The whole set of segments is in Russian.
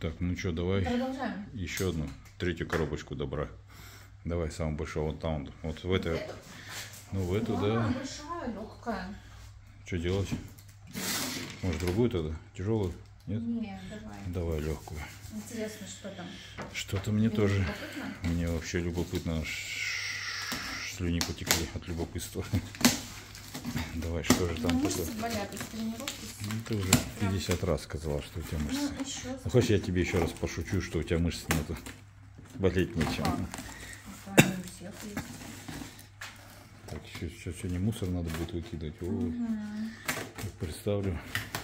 Так, ну что, давай Продолжаем. еще одну, третью коробочку добра. Давай, самую большую, вот там, вот в эту. Ну, в эту, да. Большая, легкая. Что делать? Может, другую тогда? Тяжелую? Нет? Не, давай. Давай легкую. Интересно, что там. Что-то мне тоже. Любопытно? Мне вообще любопытно. Слюни потекли от любопытства. Давай, что же там мышцы такое? болят из тренировки. Ну, ты уже 50 раз сказала, что у тебя мышцы. Ну, еще. Ну, хочешь, я тебе еще раз пошучу, что у тебя мышц нету. Болеть нечем. Они у всех есть. Так, сейчас сегодня мусор надо будет выкидывать. Ой, представлю.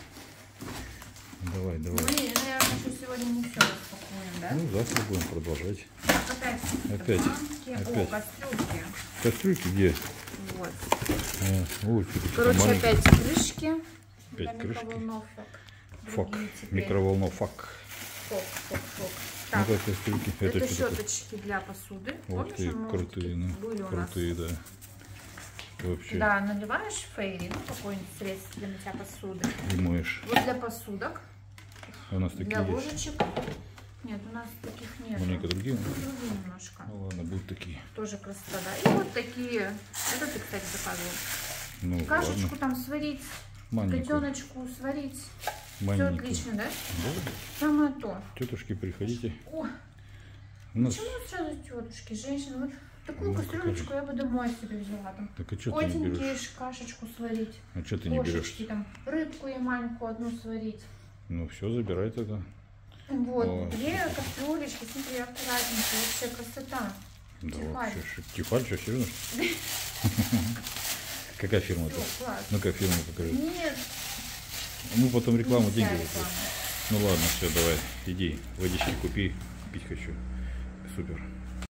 Давай, давай. Мы, наверное, что сегодня не все распакуем, да? Ну, завтра будем продолжать. Опять. Опять. О, кастрюльки. Кастрюльки где? Вот. Ой, что-то Короче, маленькое. опять крышки. Опять для крышки. микроволновок. Фок. Другие теперь. Микроволновок. Фок. Ну, Так, как кастрюльки. это что такое? щеточки для посуды. Ух ты, Помнишь, крутые, ну, были у нас? крутые, да. Вообще. Да, наливаешь фейри, ну, какое-нибудь средство для мытья посуды. И моешь. Вот для посудок, У нас для такие есть. ложечек. Нет, у нас таких нет. Маленько другие. Другие немножко. Ну ладно, будут такие. Тоже красота, да. И вот такие. Это ты, кстати, заказывал. Ну, Кашечку ладно. там сварить, Маленькую. котеночку сварить. Все Маленькую. отлично, да? Да. Самое то. Тетушки, приходите. О, У нас... почему сразу тетушки, женщины? Вот такую Ну, кастрюлечку я бы домой себе взяла. Там Так а что ты не котенькие берешь? кашечку сварить. А что ты не берешь? Кошечки, там, рыбку и маленькую одну сварить. Ну все, забирай тогда. Вот, О, две кастрюлечки, смотри, аккуратненькие, вообще красота. Да Тефаль. вообще. Тефаль, что, серьезно? Какая фирма-то? Всё, класс. Ну-ка фирму покажи. Нет, Ну потом рекламу, нельзя деньги. реклама. Ну ладно, все, давай, иди, водички купи, пить хочу. Супер.